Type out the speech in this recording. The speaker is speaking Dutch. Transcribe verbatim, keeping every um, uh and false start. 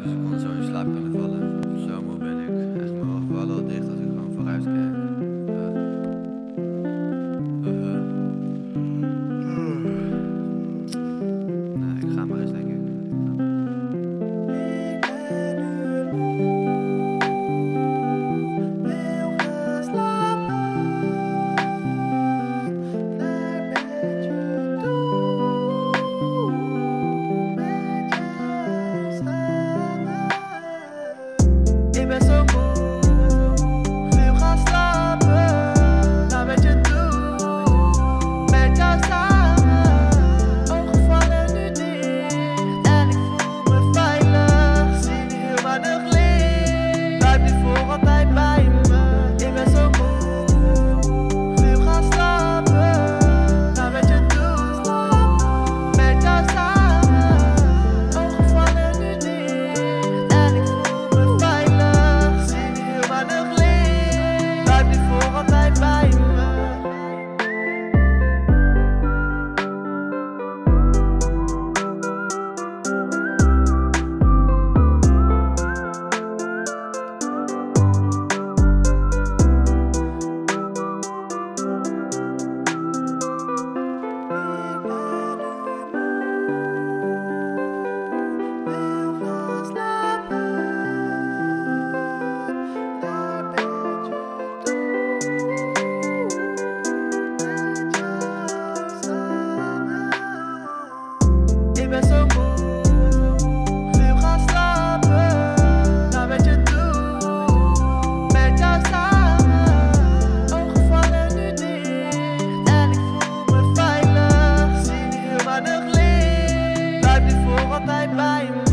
dus ik kon zo in slaap kunnen vallen. Zo moe ben ik. Echt mijn ogen vallen al dicht als ik gewoon vooruit kijk. Uh. Uh -huh. Nou, ik ga maar eens denk ik. Ik ben zo moe, wil gaan slapen, naar wat je doet, met jou samen. Ogen vallen nu dicht en ik voel me veilig. Zie heel weinig licht, blijf nu voor altijd bij me. Ik ben zo moe, wil gaan slapen, naar wat je doet, met jou samen. Ogen vallen nu dicht en ik voel me veilig. Blijf nu voor altijd bij me. Ik ben zo moe, wil gaan slapen, naar wat je doet, met jou samen. Ogen vallen nu dicht en ik voel me veilig. Zie heel weinig licht, blijf nu voor altijd bij me.